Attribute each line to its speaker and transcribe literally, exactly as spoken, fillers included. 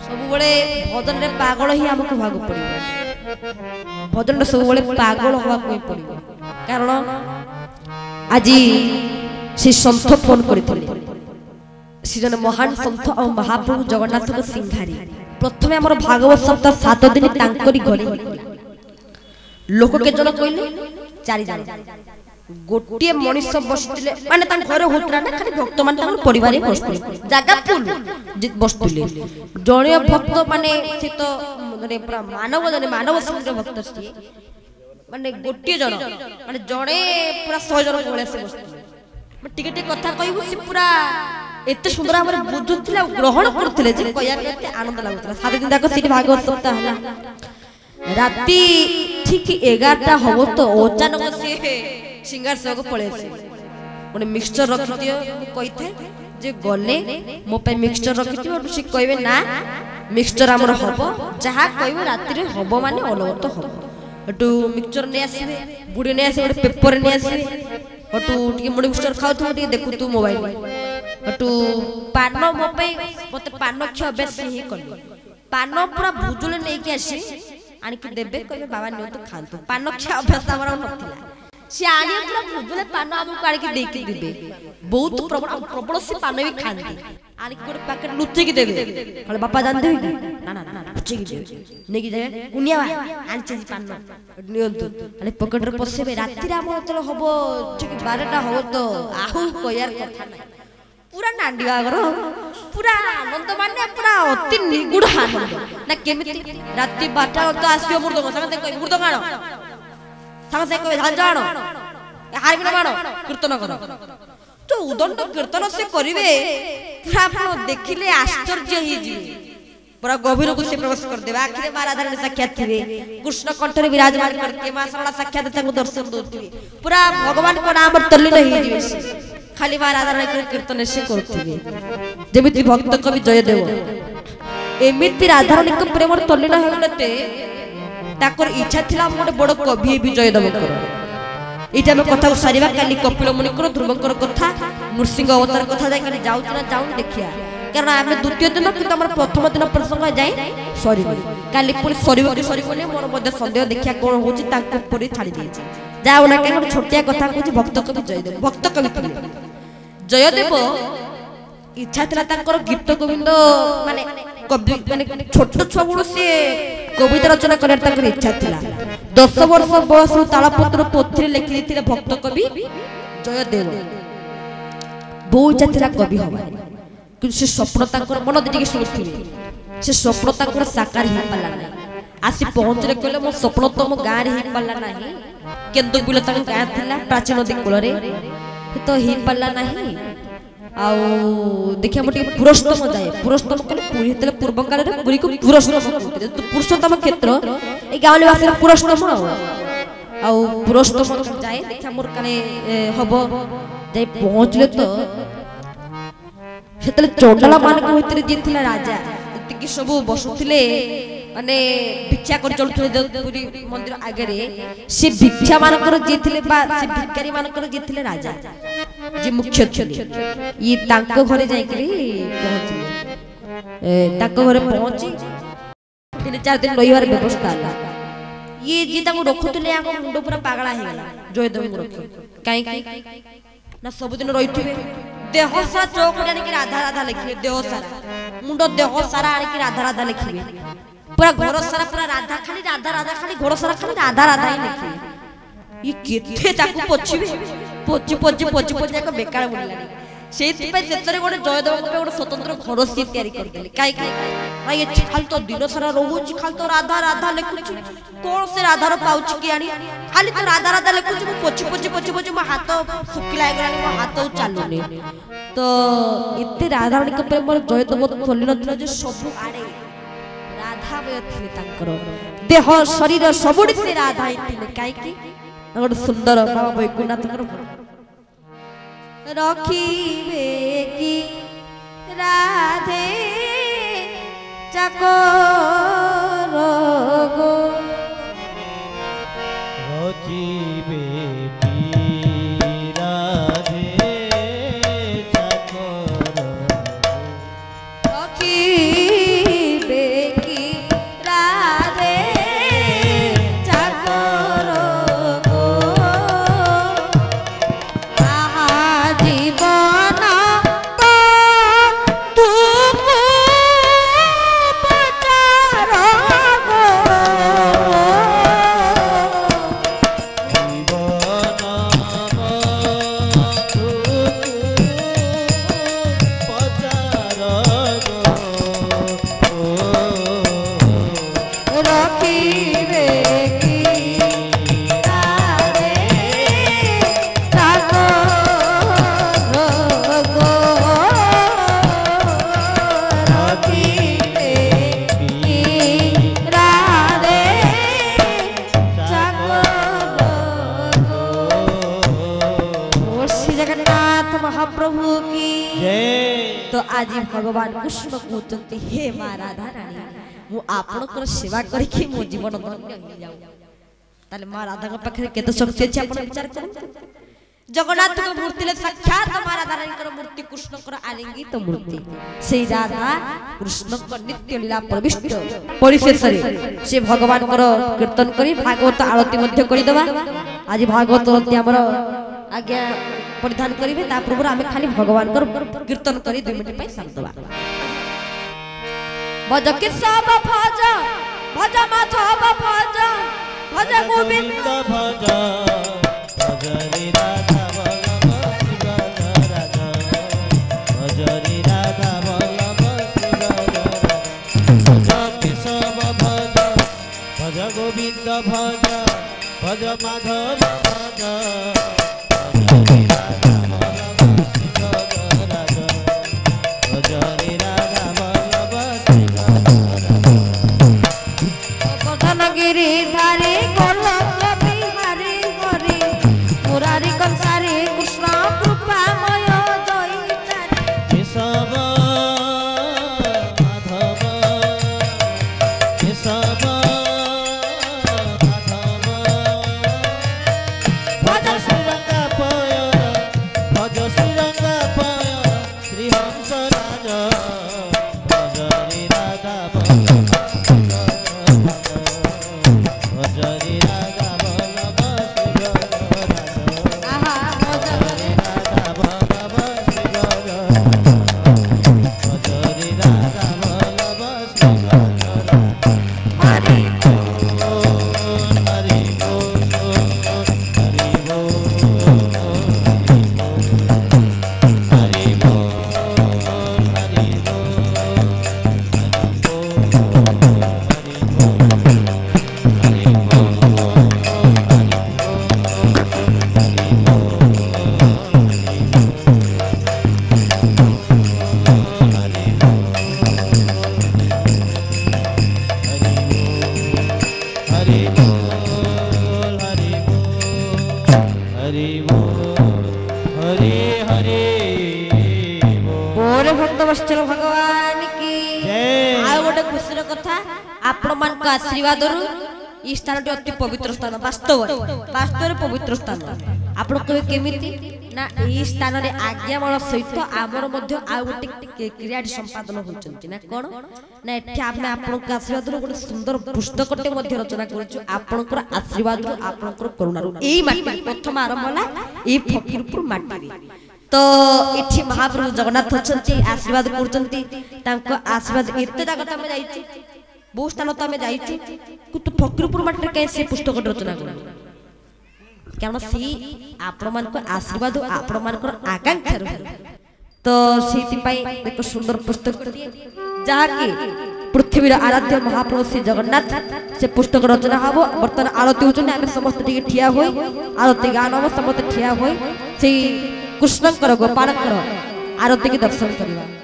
Speaker 1: सब बड़े भजन रे पागल ही हमको भाग पड़िबो भजन रे सब बड़े पागल होवा कोई पड़िबो कारण आज से संत फोन करथिले से जन महान संत और महाप्रभु जगन्नाथ को सिंहारी प्रथमे हमर भागवत सप्ताह सात दिन तांकरी घरे लोक के जन कहले चारि जन गोटे मनुष्य बसतिले माने तां घरे होतरा ना खाली भक्त मान तां परिवार रे बसतिले जागा फुल बसतिले जणे भक्त माने से तो माने पूरा मानव जने मानव समुद्र भक्त छी माने गोटे जन माने जणे पूरा सौ जन कोले से बसतिले मैं टिके टिके कथा कहबो से पूरा एते सुंदर हमर बुझुथिला ग्रहण करथिले जे कया केते आनंद लागुतला सात दिन तक सीट भागवत सप्ताह हला राती ठीक ग्यारह होबो तो अचानक से सिंगार सग पळे से ओने मिक्सचर रखि दियो कहिथे जे गले मो पे मिक्सचर रखि दियो से कहबे ना मिक्सचर हमर हबो जहा कहबे राती रे हबो माने अलगत हबो अटू मिक्सचर ने आसीबे बुडी ने आसीबे पेपर ने आसीबे अटू टिके मुडी मिक्सचर खाउ तू टिके देखु तू मोबाइल अटू पान मो पे मते पान ख अभ्यास ही कर पान पूरा भुजुले नै के आसी आनी के देबे कहबे बाबा नियो तो खांतु पान ख अभ्यास हमर नथिला से आनी पूरा भुजुले पान हमु काढी के दे के देबे बहुत प्रबल प्रबल से पान भी खांती आनी के गोटे पैकेट लुच्ची के देबे कहले बापा जान देबे कि ना ना ना लुच्ची के देबे नै कि जाय कुनिया आनी चेज पान नियंतु आनी पॉकेट रे पसेबे राती रे हमर तो हबो ठीक बारह टा हो तो आहु कोयार कथा नै पूरा नांडी बागर पूरा आनंद माने पूरा अति निगुड़ आनंद ना केमिति राती बारह तो आसियो मुर्दो संगे कहि मुर्दो गाणो संगे कहि धान जाणो हारबिन माणो कीर्तन करो तो उदंड कीर्तन से करिवे पूरा आपण देखिले आश्चर्य ही जी पूरा गभीर को से प्रवेश कर देबा आखिरे मां राधा ने साक्षात थिबे कृष्ण कंठ रे विराजमान करके मां सरला साक्षात ताको दर्शन दोथिबे पूरा भगवान को नाम तल्लीन ही जीवे खाली मां राधा रानी कीर्तन से करथिबे जेमिति भक्त कवि जयदेव एमिति राधा रानी को प्रेम तल्लीन हेगलते ताकर इच्छा थिला मोटे बड़ कवि भी जयदेव कर इटा में कथा सारीबा काली कपिल मुनि कर ध्रुवंकर कथा नृसिंह अवतार कथा जाय काली जाउ ना जाउ देखिया कारण आमे द्वितीय दिन कि हमर प्रथम दिन प्रसंग जाय सॉरी काली पुनी सरीबो कि सरीबो ने मोर मध्ये संदेह देखिया कोन होची ताको पुरी छाडी देछि जाओ ना के छोटिया कथा कहूँ भक्त कवि जयदेव भक्त कवि जयदेव इच्छा था तांकर गीत गोविंद माने कवि माने छोट छुआ बड़ से कविता रचना करार तांकर इच्छा थिला दस वर्ष बयस तालपत्र पोथी लिखि देथिले भक्त कवि जयदेव बहु इच्छा थिला कवि होबा कि से स्वप्न तांकर मन दिटिके सुनथिले से स्वप्न तांकर साकार ही पाला नै आसी पहुंचले कहले मो स्वप्न तो मो गां रे ही पाला नाही केंदु बिल तक गां थिला प्राचीन नदी कूल रे तो ही पाला नाही आउ देखिया मोटी पुरुषोत्तम जाए पुरुषोत्तम कहले पुरी हेतले पूर्व काल रे पुरी को पुरुषोत्तम कहते तो पुरुषोत्तम क्षेत्र ए गावले वासी पुरुषोत्तम आउ पुरुषोत्तम जाए देखिया मोर काले हबो जाई पहुंचले तो हेतले चोंडला मान को हितरे जे थिला राजा कि सब बसुथिले माने भिक्षा कर चलथले पुरी मंदिर आगे रे से भिक्षा मानकर जे थिले बा से भिखारी मानकर जे थिले राजा जे मुख्य थिले ये तांको घरे जाई करी पहुंचले ए तांको घरे पहुंची तीन चार दिन रहिवार व्यवस्था हला ये जे ताको रखुथिले आको मुंडो पूरा पागला हे गेला जयदेव रखो काई ना सब दिन रहिथिबे देह सारा चौक आनी कि राधा राधा लिखिबे देह सारा मुंडो देह सारा आनी कि राधा राधा लिखिबे पूरा घर सारा पूरा राधा खाली राधा राधा खाली घर सारा खाली राधा राधा ही लिखिबे ये केते ताकू पछिबे पछि पछि पछि पछि एक बेकार बोललानी सेति पे सेतरे गोटे जयदेव पे गोटे स्वतंत्र घर से तयारी कर देले काई काई आ ये खाली तो दिन सारा रहूची खाली तो राधा राधा लिखुची कोन से राधा रो पाउची कि आनी खाली तो राधा राधा लिखुची पछि पछि पछि पछि मो हाथ सुखिला गेलानी मो हाथ चालुनी तो इते राधा रानी के प्रेम जयदेव खोली नथिला जे सब आड़े राधा बय थिले तांकर देह शरीर सबुडी से राधा थिले काई कि गोटे सुंदर बाबा वैकुंठ रखिबे कि राधे चाकर गो
Speaker 2: रखिबे कि राधे चाकर
Speaker 1: रखिबे आज भगवान कृष्ण कहते हे माँ राधा रानी मु आपनकर सेवा करके मो जीवन धन्य हो जाऊ ताले माँ राधा पाखे केते शक्ति अछि आपण विचार करंतु जगन्नाथ को मूर्ति ले साक्षात माँ राधा रानी कर मूर्ति कृष्ण कर आलिंगित मूर्ति से राधा कृष्ण को नित्य लीला प्रविष्ट परिशेष से भगवान कर कीर्तन करी भागवत आरती मध्य करि दबा आज भागवत आरती हमर आज्ञा परिधान करिवे ता पूर्व आमे खाली भगवान कर कीर्तन करी दो मिनिट पई साथ दबा भज केशव भज भज माधव भज भज गोविंद
Speaker 2: भज भज रे राधा वल्लभ राधा भज रे राधा वल्लभ भज केशव भज भज गोविंद भज भज माधव भज
Speaker 1: गिरिधारी गोलोक बिहारी हरि मुरारी कंसारी कृष्ण कृपामय जयितारी
Speaker 2: केशव माधव केशव माधव भज श्रीरंग पय भज श्रीरंग पय श्रीहंस राज भज रे राधा
Speaker 1: भगवान की आ गोटे खुशी कथा आपण मान को आशीर्वाद ई स्थान अति पवित्र स्थान वास्तव वास्तव पवित्र स्थान आपण कहे केमिति ना ई स्थान रे आज्ञावल सहित आमर मध्य आ गोटे क्रिया संपादन होचंती ना कोन ना एठी आपने आपण को आशीर्वाद गोटे सुंदर पुस्तकटे मध्य रचना करछु आपण को आशीर्वाद आपण को करुणा एई माटी प्रथम आरंभ होला ई फकीरपुर माटी तो इठी महाप्रभु जगन्नाथ अछंती आशीर्वाद करचंती तांको आशीर्वाद एते जागत हम जाईची बहु स्थान तो हम जाईची कुत फकीरपुर माटी रे कैसे पुस्तक रचना कर कारण सी आपण मान को आशीर्वाद आपण मान को आकांक्षा रह तो सेति पई एक सुंदर पुस्तक जहा कि पृथ्वीर आराध्य महाप्रभु श्री जगन्नाथ से पुस्तक रचना हबो वर्तमान आरती होचने हम समस्त टिके ठिया होई आरती गान हम समस्त ठिया होई से कृष्णकर गोपालकर आरती के दर्शन करवा।